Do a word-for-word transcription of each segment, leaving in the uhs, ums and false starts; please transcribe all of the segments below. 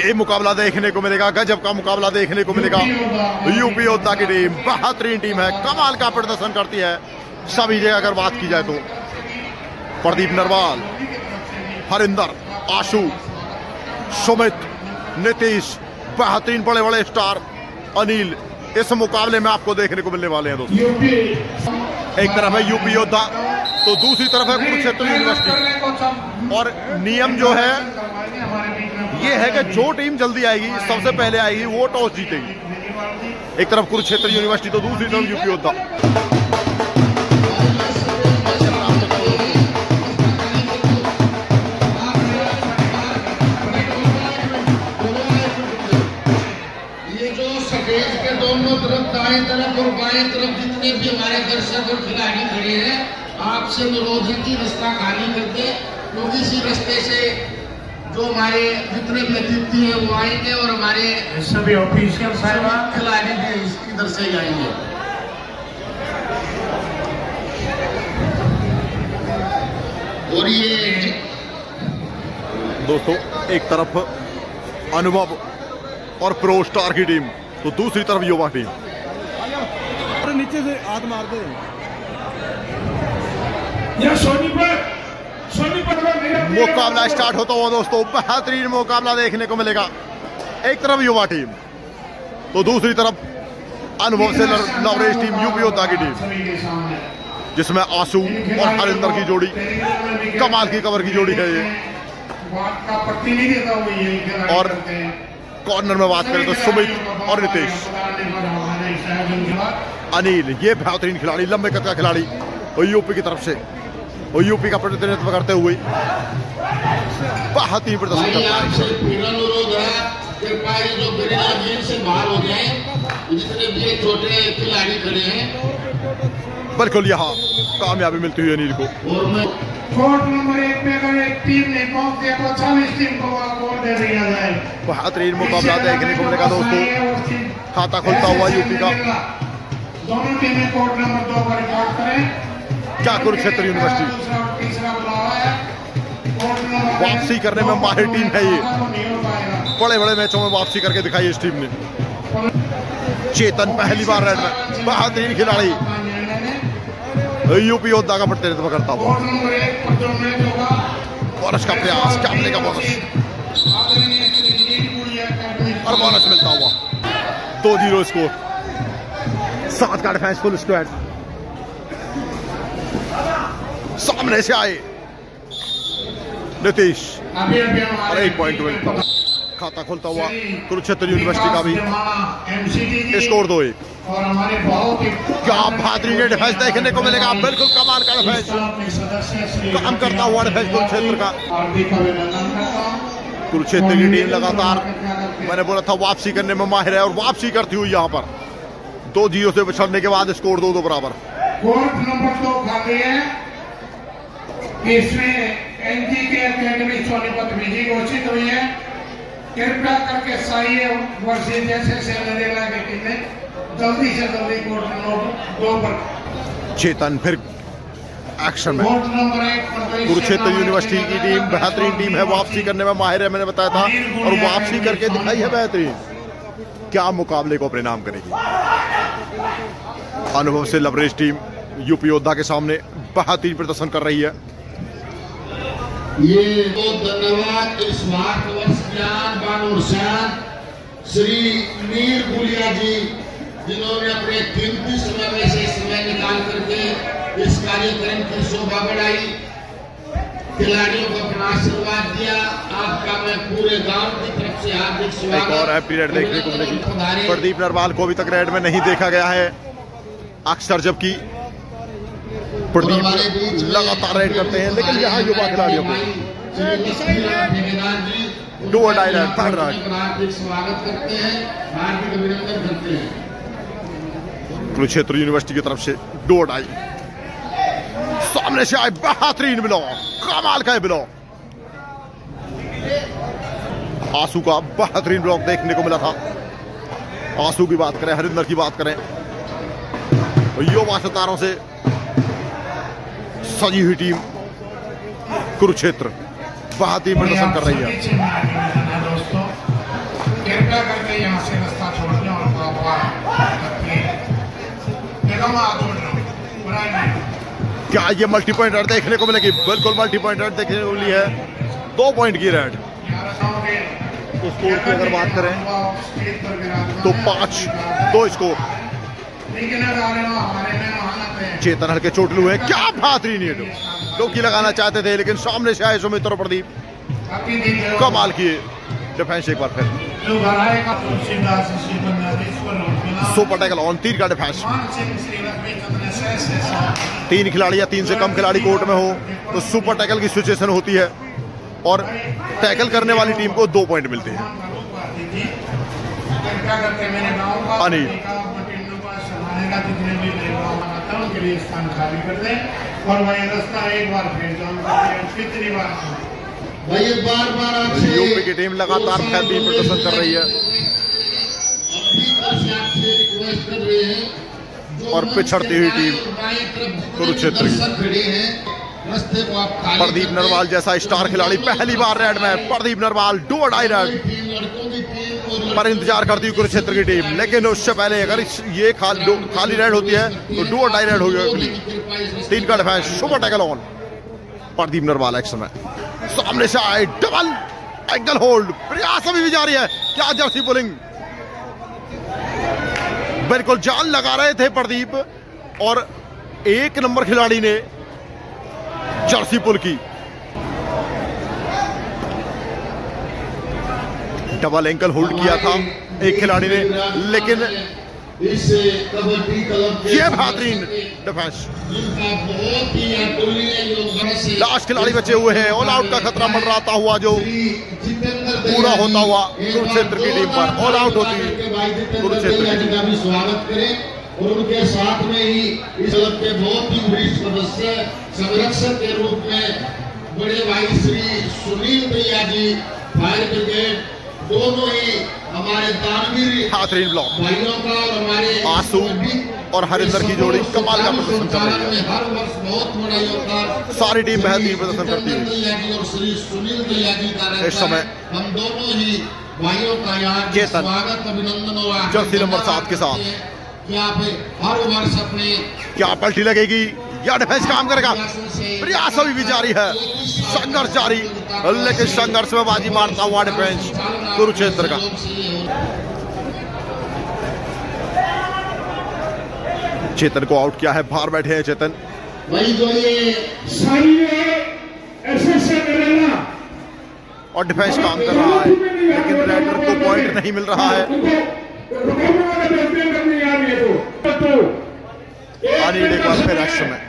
ये मुकाबला देखने को मिलेगा, गजब का मुकाबला देखने को मिलेगा। यूपी योद्धा की टीम बेहतरीन टीम है, कमाल का प्रदर्शन करती है सभी जगह। अगर बात की जाए तो प्रदीप नरवाल, हरिंदर, आशु, सुमित, नीतीश, बेहतरीन बड़े बड़े स्टार, अनिल, इस मुकाबले में आपको देखने को मिलने वाले हैं दोस्तों। एक तरफ है यूपी योद्धा तो दूसरी तरफ है कुरुक्षेत्र यूनिवर्सिटी। और नियम जो है ये है कि जो टीम जल्दी आएगी, सबसे पहले आएगी, वो टॉस जीतेगी। एक तरफ कुरुक्षेत्र यूनिवर्सिटी तो दूसरी तरफ यूपी योद्धा। दोनों तरफ, दाएं तरफ और बाएं तरफ जितने भी हमारे दर्शक और खिलाड़ी खड़े हैं, आपसे अनुरोध है कि रास्ता खाली कर दे, क्योंकि इसी रास्ते से जो हमारे जितने भी अतिथि हैं वो आएंगे और हमारे सभी ऑफिशियल साहिबान खिलाड़ी भी इधर से ही आएंगे। और ये दोस्तों एक तरफ अनुभव और प्रो स्टार की टीम तो दूसरी तरफ युवा टीम। नीचे से हाथ मार दे। मुकाबला स्टार्ट होता हुआ दोस्तों बेहतरीन मुकाबला देखने को मिलेगा। एक तरफ युवा टीम तो दूसरी तरफ अनुभव से लवरेज टीम यूपी योद्धा की टीम, जिसमें आशु और हरिंदर की जोड़ी कमाल की कवर की जोड़ी है ये। और कॉर्नर में बात करें तो सुमित और नितेश, अनिल, ये बेहतरीन खिलाड़ी, लंबे कद का खिलाड़ी और यूपी की तरफ से और यूपी का प्रतिनिधित्व करते हुए बेहतरीन प्रदर्शन करता है। बिल्कुल यहाँ कामयाबी मिलती हुई अनिल को। कोर्ट नंबर एक पे अगर एक टीम ने पहुंच दिया तो चालीस टीम को गोल दे दिया जाए। बेहतरीन मुकाबला देखने को मिलेगा दोस्तों। खाता खुलता हुआ यूपी का। दोनों टीमें कोर्ट नंबर दो पर रिकॉर्ड करें। क्या कुरुक्षेत्र यूनिवर्सिटी वापसी करने में माहिर टीम है ये, बड़े बड़े मैचों में वापसी करके दिखाई इस टीम ने। चेतन पहली बार रेड में, बेहतरीन खिलाड़ी, यूपी योद्धा का प्रतिनिधित्व करता हुआ। बोनस का प्रयास, क्या मिलेगा बोनस और बोनस मिलता हुआ। दो जीरो स्कोर, सात का डिफेंस फुल स्क्वाड। सामने से आए नीतीश और एक पॉइंट मिलता हुआ। खाता खुलता हुआ कुरुक्षेत्र यूनिवर्सिटी का भी स्कोर दो एक। क्या बेहतरीन डिफेंस देखने को मिलेगा, बिल्कुल कमाल का डिफेंस, काम करता हुआ डिफेंस कुरुक्षेत्र का। कुरुक्षेत्र की टीम लगातार, मैंने बोला था, वापसी करने में माहिर है और वापसी करती हुई यहाँ पर दो जीरो से बिछड़ने के बाद स्कोर दो दो बराबर। कोर्ट नंबर दो खाते हैं, इसमें एनजी के अकेडमी सोनीपत विजयी घोषित हुई है। कृपया करके साइए वर्षी जैसे सेना की टीमें जल्दी से जल्दी कोर्ट नंबर दो पर। चेतन फिर एक्शन में। कुरुक्षेत्र यूनिवर्सिटी की टीम बेहतरीन टीम है, वापसी करने में माहिर है, मैंने बताया था, और वापसी करके दिखाई है बेहतरीन। क्या मुकाबले को परिणाम करेगी। अनुभव से लवरेज टीम यूपी योद्धा के सामने बेहतरीन प्रदर्शन कर रही है। ये धन्यवाद स्मार्ट वर्ष ज्ञान बानूर श्री मीर गुलिया जी, जिन्होंने अपने कीमती समय में से समय निकाल करके इस कार्यक्रम की शोभा बढ़ाई, खिलाड़ियों को अपना आशीर्वाद दिया। आपका मैं पूरे गांव की तरफ से हार्दिक स्वागत। एक और हैप्पी रेड देखने को मिलेगी। प्रदीप नरवाल को अभी तक रेड में नहीं देखा गया है अक्सर, जबकि प्रदीप लगातार रेड करते हैं, लेकिन यहाँ युवा खिलाड़ियों को डू और डाई रेड, थर्ड रेड स्वागत करते हैं, हार्दिक अभिनंदन करते हैं। कुरुक्षेत्र यूनिवर्सिटी की तरफ से डू और डाई, सामने से आए बेहतरीन ब्लॉक, कमाल का ब्लॉक। आंसू का बेहतरीन ब्लॉक देखने को मिला था। आंसू की बात करें, हरिंदर की बात करें, युवा सितारों से सजी हुई टीम कुरुक्षेत्र बेहतरीन प्रदर्शन कर रही है। कृपया करके यहाँ से रास्ता छोड़ दें और क्या ये मल्टी पॉइंट रेड देखने को मिलेगी? बिल्कुल मल्टी पॉइंट रेड देखने को मिली है, दो पॉइंट की रेड। तो स्कोर की अगर बात करें तो पांच दो स्कोर। चेतन हल्के चोटलू है, क्या बेहतरीन है, डोकी लगाना चाहते थे लेकिन सामने से आए सुमित और प्रदीप, कमाल किए डिफेंस एक बार फिर। सुपर टैकल ऑन, तीन का डिफेंस। तीन खिलाड़ी या तीन से कम खिलाड़ी कोर्ट में हो तो सुपर टैकल की सिचुएशन होती है और टैकल करने वाली टीम को दो पॉइंट मिलते हैं। अनिल भाई बार बार आपसे यूपी की टीम लगातार बेहतरीन प्रदर्शन कर रही है रिक्वेस्ट कर रहे हैं और पिछड़ती हुई टीम कुरुक्षेत्र की। प्रदीप नरवाल जैसा स्टार खिलाड़ी पहली बार रेड में, प्रदीप नरवाल डू और डाई रेड पर इंतजार करती हुई कुरुक्षेत्र की टीम, लेकिन उससे पहले अगर ये खाली खाली रेड होती है तो डू और डाई रेड होगी। तीन का defence, super tackle on, Pradeep Narwal action में, सामने से आए डबल एंगल होल्ड, प्रयास अभी भी जारी है। क्या जर्सी पुलिंग, बिल्कुल जान लगा रहे थे प्रदीप और एक नंबर खिलाड़ी ने जर्सी पुल की। डबल एंकल होल्ड किया था एक खिलाड़ी ने, लेकिन इस कबड्डी क्लब ये बेहतरीन डिफेंस। लास्ट खिलाड़ी बचे हुए हैं, ऑल आउट का खतरा मंडराता हुआ जो पूरा होता हुआ कुरुक्षेत्र की टीम पर ऑल आउट होती कुरुक्षेत्र की टीम। स्वागत करें और उनके साथ में ही इस क्लब के बहुत ही वरिष्ठ सदस्य संरक्षक के रूप में बड़े भाई श्री सुनील भैया जी, फायर ब्रिगेड, दोनों ही हमारे दानवीर बेहतरीन ब्लॉक भाइयों का और हमारे आंसू और हरिंदर की जोड़ी कमाल का प्रदर्शन कर रही है। हर वर्ष बहुत बड़ा योगदान सारी टीम बेहतरीन प्रदर्शन करती है। और श्री सुनील भैया जी का इस समय हम दोनों ही भाइयों का यहाँ चेतन स्वागत अभिनंदन और जर्सी नंबर सात के साथ क्या हर वर्ष अपने क्या पलटी लगेगी या डिफेंस काम करेगा? प्रयास अभी भी जारी है, संघर्ष जारी, लेकिन संघर्ष में बाजी मारता हुआ डिफेंस कुरुक्षेत्र का। चेतन को आउट किया है, बाहर बैठे हैं चेतन। वही जो ये और डिफेंस काम कर रहा है लेकिन रेडर को पॉइंट नहीं मिल रहा है। अनिल एक बार फिर एक्शन में,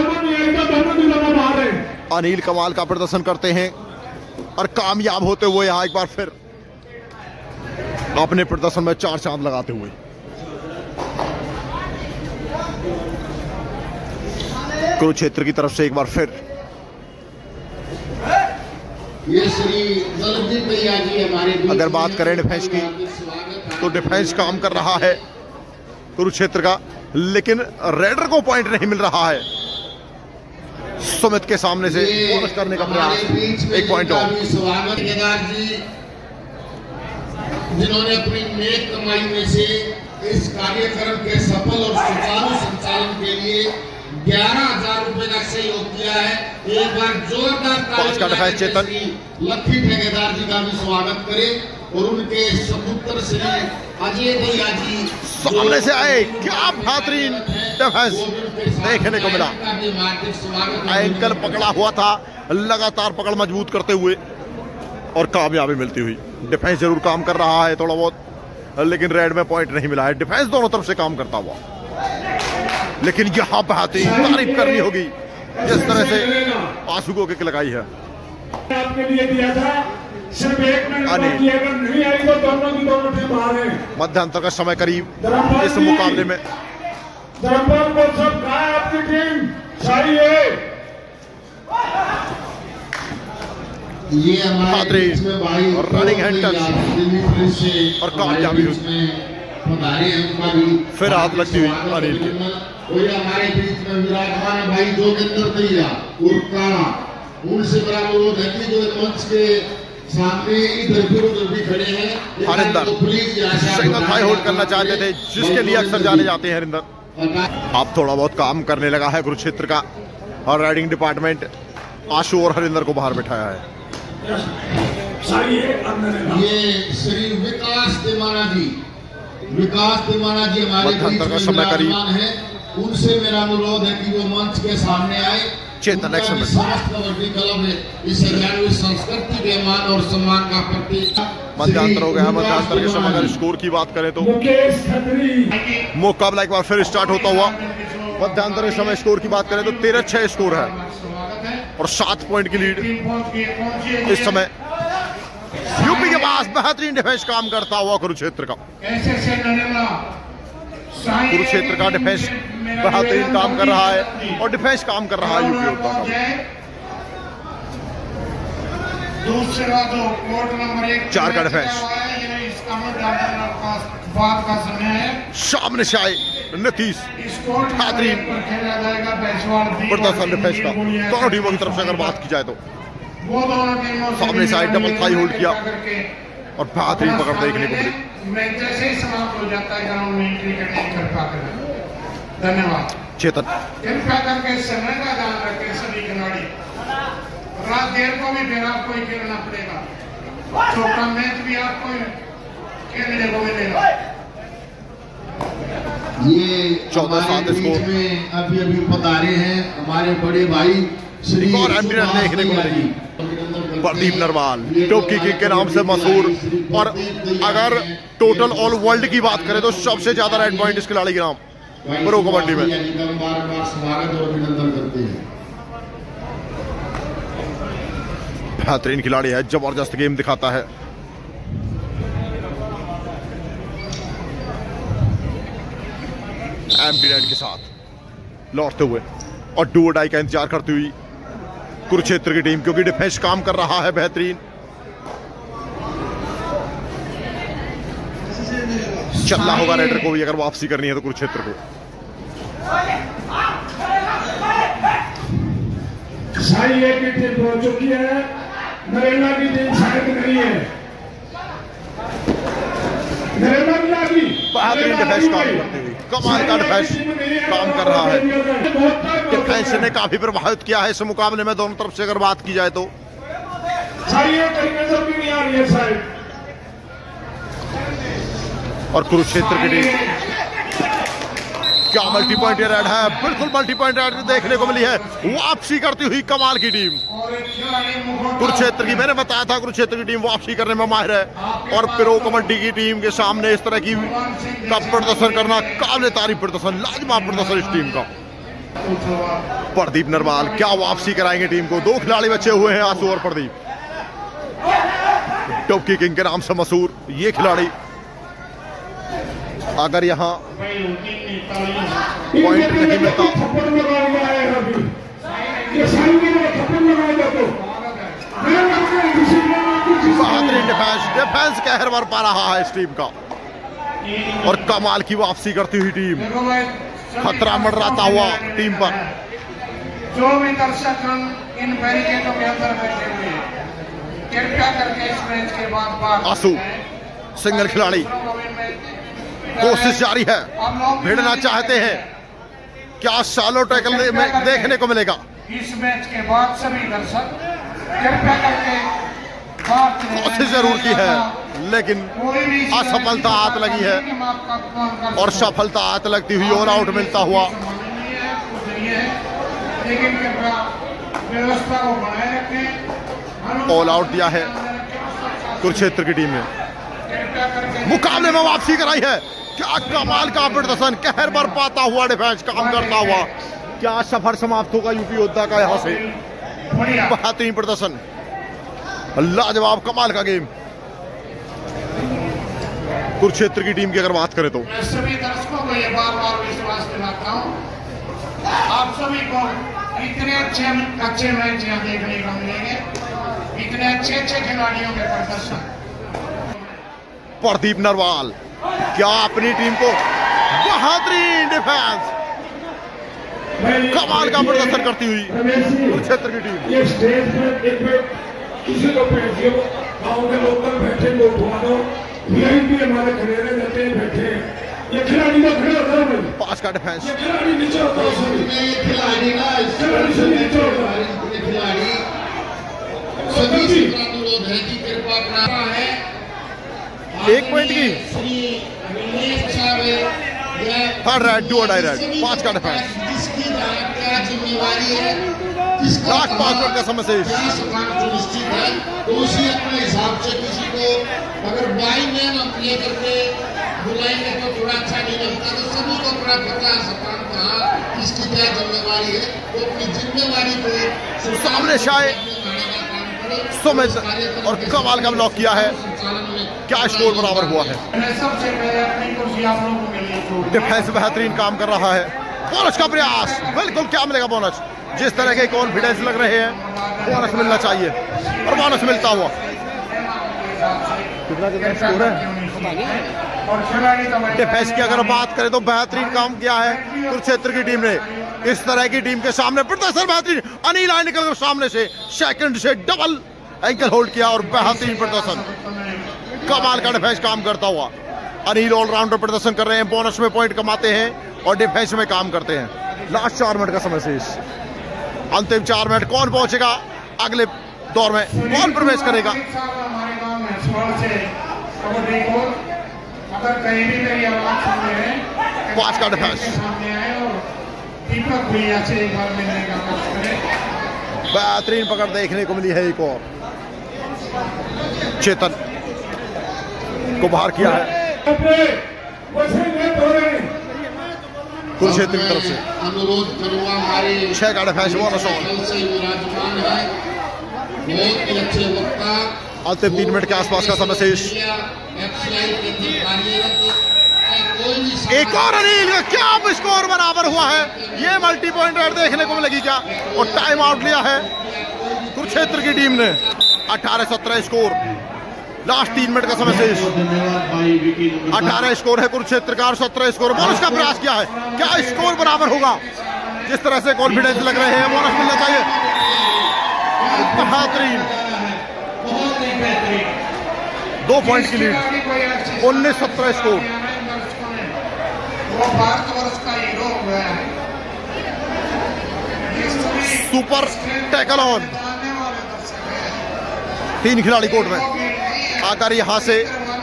अनिल कमाल का प्रदर्शन करते हैं और कामयाब होते हुए यहाँ एक बार फिर अपने प्रदर्शन में चार चांद लगाते हुए। कुरुक्षेत्र की तरफ से एक बार फिर ये श्री बलदेव भैया जी हमारे अगर बात करें डिफेंस की तो डिफेंस काम कर रहा है कुरुक्षेत्र का, लेकिन रेडर को पॉइंट नहीं मिल रहा है। सुमित के सामने से बोनस करने का प्रयास, एक पॉइंट और। स्वागत केदार जी जिन्होंने अपनी नेक कमाई में से इस कार्यक्रम के सफल और सुचारू संचालन के लिए ग्यारह हजार रुपए का सहयोग किया है। एक बार जोरदार पांच का डिफेंस चेतन, लक्की ठेकेदार जी का भी स्वागत करें और उनके सपुत्र श्री अजय भैया जी सामने से आए, क्या बेहतरीन डिफेंस देखने को मिला। एंकल पकड़ा हुआ था, लगातार पकड़ मजबूत करते हुए और कामयाबी मिलती हुई। डिफेंस जरूर काम कर रहा है थोड़ा बहुत, लेकिन रेड में पॉइंट नहीं मिला है। डिफेंस दोनों तरफ से काम करता हुआ, लेकिन यहाँ बेहतरीन तारीफ करनी होगी जिस तरह से आंसू को किक लगाई है। आपके लिए दिया था सिर्फ एक मिनट बाकी, अगर नहीं आई तो दोनों की दोनों टीम बाहर हैं। मध्यांतर का समय करीब इस मुकाबले में धर्मपाल को सब कहा आपकी टीम सही है। ये हमारे बीच में भाई और रनिंग हैंड टच और कामयाबी हुई, फिर हाथ लगती हुई अनिल के। और हमारे बीच में विराजमान है भाई जोगिंदर भैया उर्फ काला, उनसे बड़ा अनुरोध है कि जो मंच के सामने इधर भी उधर भी खड़े हैं। हरिंदर सिंगल थाई होल्ड करना चाहते थे, जिसके लिए अक्सर जाने जाते हैं हरिंदर। अब थोड़ा बहुत काम करने लगा है कुरुक्षेत्र का और राइडिंग डिपार्टमेंट आशु और हरिंदर को बाहर बिठाया है। ये श्री विकास तिवाना जी, विकास तिवाना जी हमारे बीच में विराजमान है। उनसे मेरा अनुरोध है कि वो मंच के सामने आए। चेतन एक्शन समस्त कबड्डी क्लब है इस हरियाणवी संस्कृति के मान और सम्मान का प्रतीक। मध्यांतर हो गया। मध्यांतर के समय अगर स्कोर की बात करें तो मुकाबला एक बार फिर स्टार्ट होता हुआ। मध्यांतर के समय स्कोर की बात करें तो तेरह छह स्कोर है और सात पॉइंट की लीड इस समय यूपी के पास। बेहतरीन डिफेंस काम करता हुआ कुरुक्षेत्र का कुरुक्षेत्र का डिफेंस बेहतरीन काम कर रहा है और डिफेंस काम कर रहा है यूपी योद्धा का। दूसरा जो कोर्ट नंबर एक चार का डिफेंस बात का समय है। सामने से आए नीतीश, बेहतरीन प्रदर्शन डिफेंस का दोनों टीमों की तरफ से अगर बात की जाए तो। वो दोनों टीमों सामने से आए डबल थाई होल्ड किया और बेहतरीन पकड़ देखने को मिली। मैच जैसे ही समाप्त हो जाता है ग्राउंड में एंट्री करने कर पाते। धन्यवाद। चेतन कृपया करके समय का ध्यान रखें सभी खिलाड़ी। रात देर को भी फिर आपको ही खेलना पड़ेगा। छोटा मैच भी आपको खेलने को मिलेगा। ये चौदह सात बीच में अभी अभी पधारे हैं हमारे बड़े भाई श्री और एम्पियर देखने को मिलेगी। प्रदीप नरवाल टोपकी किंग के नाम से मशहूर और अगर टोटल ऑल वर्ल्ड की बात करें तो सबसे ज्यादा रेड पॉइंट इस खिलाड़ी के नाम प्रो कबड्डी में। बार बार स्वागत और अभिनंदन करते हैं। बेहतरीन खिलाड़ी है, जबरदस्त गेम दिखाता है। एम्पियर के साथ लौटते हुए और डू और डाई का इंतजार करती हुई कुरुक्षेत्र की टीम, क्योंकि डिफेंस काम कर रहा है बेहतरीन। चलना होगा रेडर को भी अगर वापसी करनी है तो कुरुक्षेत्र को। साई एक की टीम पहुंच चुकी है, नरेंद्र की टीम शायद नहीं है। नरेंद्र की आगे बेहतरीन डिफेंस काम करते हुए कमाल का डिफेंस काम कर रहा है। डिफेंस ने काफी प्रभावित किया है इस मुकाबले में दोनों तरफ से अगर बात की जाए तो। और कुरुक्षेत्र की टीम क्या मल्टी पॉइंट रेड है, बिल्कुल मल्टी पॉइंट रेड देखने को मिली है। वापसी करती हुई कमाल की टीम कुरुक्षेत्र की। मैंने बताया था कुरुक्षेत्र की टीम वापसी करने में माहिर है और प्रो कबड्डी की टीम के सामने इस तरह की का प्रदर्शन करना काबिल तारीफ प्रदर्शन, लाजवाब प्रदर्शन इस टीम का। प्रदीप नरवाल क्या वापसी कराएंगे टीम को। दो खिलाड़ी बचे हुए हैं, आशु और प्रदीप। टोपकी किंग के नाम से मशहूर ये खिलाड़ी अगर यहाँ पॉइंट नहीं मिलता बेहतरीन डिफेंस डिफेंस कहर बर पा रहा है इस टीम का और कमाल की वापसी करती हुई टीम। खतरा मंडराता हुआ टीम पर। जो भी दर्शक इन बैरिकेडों के अंदर बैठे हुए कृपया करके इस मैच के बाद आशु सिंगल खिलाड़ी कोशिश जारी है, भिड़ना चाहते हैं। क्या शालो टैकल में देखने को मिलेगा। इस मैच के बाद सभी दर्शक कृपया करके कोशिश जरूर की है लेकिन असफलता हाथ लगी है और सफलता हाथ लगती हुई और आउट मिलता हुआ। लेकिन कृपया व्यवस्था को बनाए रखें। ऑल आउट दिया है कुरुक्षेत्र की टीम ने। मुकाबले में वापसी कराई है। क्या कमाल का प्रदर्शन, कहर बर पाता हुआ डिफेंस काम करता हुआ। क्या सफर समाप्त होगा यूपी योद्धा का यहां से। बेहतरीन प्रदर्शन, लाजवाब कमाल का गेम कुरुक्षेत्र की टीम की अगर बात करें तो। मैं सभी दर्शकों को ये बार बार विश्वास दिलाता हूँ, आप सभी को इतने अच्छे अच्छे मैच यहाँ देखने को मिलेंगे, इतने अच्छे अच्छे खिलाड़ियों के प्रदर्शन। प्रदीप नरवाल क्या अपनी टीम को बेहतरीन डिफेंस कमाल का प्रदर्शन करती हुई कुरुक्षेत्र की टीम। ये स्टेज पर एक किसी को गाँव के लोकल बैठे लोग वालों वीआईपी हमारे खड़ेरे रहते हैं बैठे। ये खिलाड़ी तो खड़े होता है, पास का डिफेंस, ये खिलाड़ी नीचे होता है, खिलाड़ी ना खिलाड़ी से नीचे होता है। खिलाड़ी सभी से अनुरोध है कि कृपा करा है एक पॉइंट की third raid do die raid, पांच का डिफेंस, जिसकी क्या जिम्मेवारी है, लास्ट पांच मिनट का समय शेष। क्या सुनिश्चित है तो उसी अपने हिसाब से किसी को अगर बाई मैन हम प्ले करके बुलाएंगे तो थोड़ा अच्छा नहीं लगता। तो सभी को थोड़ा पता है सपान कहा इसकी क्या जिम्मेवारी है, वो अपनी जिम्मेवारी को सामने शायद सुमित और कमाल का ब्लॉक किया है। क्या स्कोर बराबर हुआ है। सबसे पहले अपनी कुर्सी आप लोगों के लिए छोड़ डिफेंस बेहतरीन काम कर रहा है। बोनस का प्रयास, बिल्कुल क्या मिलेगा बोनस। जिस तरह के कॉन्फिडेंस लग रहे हैं बोनस मिलना चाहिए और बोनस मिलता हुआ। कितना कितना स्कोर है। और खिलाड़ी का डिफेंस की अगर बात करें तो बेहतरीन काम किया है कुरुक्षेत्र की टीम ने। इस तरह की टीम के सामने प्रदर्शन बेहतरीन। अनिल आए निकल कर सामने से सेकंड से डबल एंकल होल्ड किया और बेहतरीन प्रदर्शन, कमाल का डिफेंस काम करता हुआ। अनिल ऑलराउंडर प्रदर्शन कर रहे हैं, बोनस में पॉइंट कमाते हैं और डिफेंस में काम करते हैं। लास्ट चार मिनट का समय शेष, अंतिम चार मिनट। कौन पहुंचेगा अगले दौर में, कौन प्रवेश करेगा। हमारे गांव में स्वर्ण से कबड्डी को अगर कहीं भी मेरी आवाज सुन रहे हैं पांच का डिफेंस, सामने आए और दीपक भैया से एक बार मिलने का कोशिश करें। बेहतरीन पकड़ देखने को मिली है। एक और चेतन को बाहर किया है कुरुक्षेत्र की तरफ से। अनुरोध करूंगा हमारे छह का डिफेंस बोनस ऑन। से विराजमान है बहुत ही अच्छे वक्ता, अंतिम तीन मिनट के आसपास का समय शेष। एक और अनिल का क्या स्कोर बराबर हुआ है। ये मल्टी पॉइंट रेड देखने को मिलेगी क्या। और टाइम आउट लिया है कुरुक्षेत्र की टीम ने। अठारह सत्रह स्कोर, लास्ट तीन मिनट का समय शेष। अठारह स्कोर है कुरुक्षेत्र का और सत्रह स्कोर। बोनस का प्रयास किया है, क्या स्कोर बराबर होगा। जिस तरह से कॉन्फिडेंस लग रहे हैं बोनस मिलना चाहिए। बेहतरीन दो पॉइंट की लीड, उन्नीस सत्रह स्कोर। वो भारतवर्ष का हीरो हो गया है। सुपर टैकल ऑन, तीन खिलाड़ी कोर्ट में आकर यहां से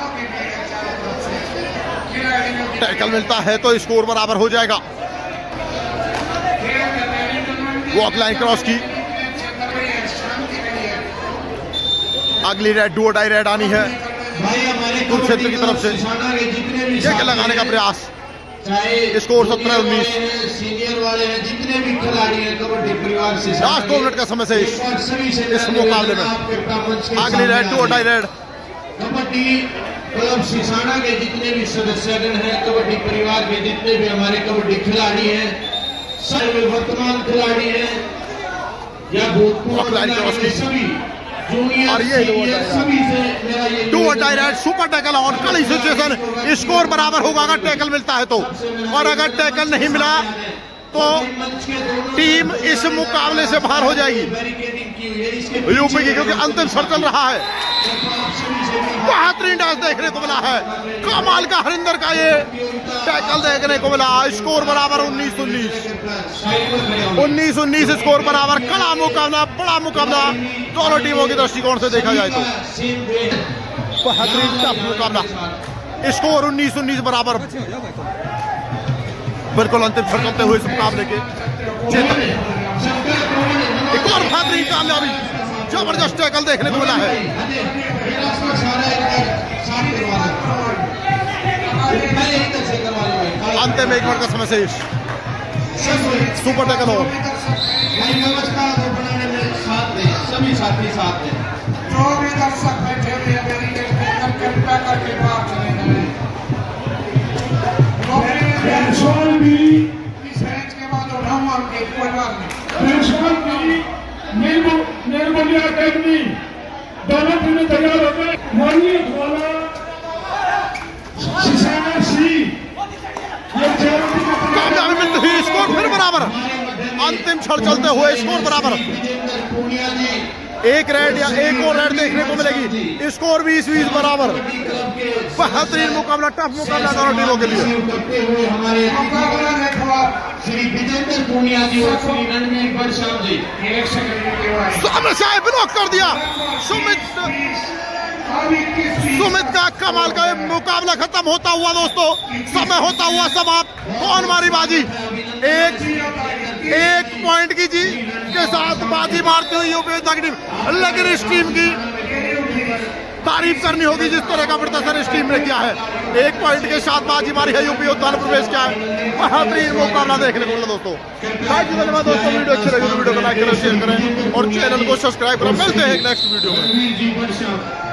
टैकल मिलता है तो स्कोर बराबर हो जाएगा। वॉक लाइन क्रॉस की अगली रेड डू डाई रेड आनी है कुरुक्षेत्र की तरफ से। ये लगाने का प्रयास, स्कोर सत्रह उन्नीस। सीनियर वाले हैं जितने भी खिलाड़ी हैं कबड्डी परिवार से। लास्ट दो मिनट का समय शेष इस मुकाबले में। अगली raid do die raid. Kabaddi club Sisana के जितने भी सदस्यगण हैं, कबड्डी परिवार के जितने भी हमारे कबड्डी खिलाड़ी हैं, सभी वर्तमान खिलाड़ी हैं या भूतपूर्व सभी और ये सभी से मेरा ये do die raid super tackle on. कड़ी सिचुएशन, स्कोर बराबर होगा अगर टैकल मिलता है तो, और अगर टैकल नहीं मिला तो टीम इस मुकाबले से बाहर हो जाएगी यूपी की, क्योंकि अंतिम सर चल रहा है। बेहतरीन डांस देखने को मिला है, कमाल का हरिंदर का ये टैकल देखने को मिला। स्कोर बराबर उन्नीस उन्नीस, उन्नीस उन्नीस स्कोर बराबर। कड़ा मुकाबला, बड़ा मुकाबला दोनों टीमों की दृष्टिकोण से देखा जाए तो बेहतरीन टफ मुकाबला। स्कोर उन्नीस उन्नीस बराबर। बिल्कुल अंतिम सर चलते हुए इस मुकाबले के चेतन एक और बेहतरीन कामयाबी, जबरदस्त टैकल देखने को मिला है। अंतिम एक मिनट का समय शेष। सुपर टैकल हो। सभी साथी साथ हैं। जो भी दर्शक बैठे हुए हैं मेरी कृपया करके बाहर चले जाएं। इस मैच के बाद उठाऊंगा उनके परिवार में निर्मलिया अकेडमी दोनों टीमें तैयार हो गए। मोनी वाला सिसाना सी ये कामयाबी मिलती हुई स्कोर फिर बराबर। अंतिम क्षण चलते हुए स्कोर बराबर। एक रेड या एक और रेड देखने को मिलेगी। स्कोर बीस बीस बराबर। बेहतरीन मुकाबला, टफ मुकाबला दोनों टीमों के लिए। श्री विजेंद्र पूनिया जी और श्री रणवीर बड़शाह जी सामने से आए, ब्लॉक कर दिया। सुमित सुमित का कमाल का मुकाबला खत्म होता हुआ दोस्तों, समय होता हुआ समाप्त। कौन मारी बाजी? एक एक पॉइंट की जी के साथ बाजी मारती हुई यूपी योद्धा की टीम। लेकिन इस टीम की तारीफ करनी होगी जिस तरह का प्रदर्शन इस टीम ने किया है। एक पॉइंट के साथ बाजी मारी है यूपी योद्धा ने, प्रवेश किया है। बेहतरीन मुकाबला देखने को मिला दोस्तों। धन्यवाद दोस्तों, वीडियो अच्छी लगी तो वीडियो को लाइक करें, शेयर करें और चैनल को सब्सक्राइब करें। मिलते हैं नेक्स्ट वीडियो में।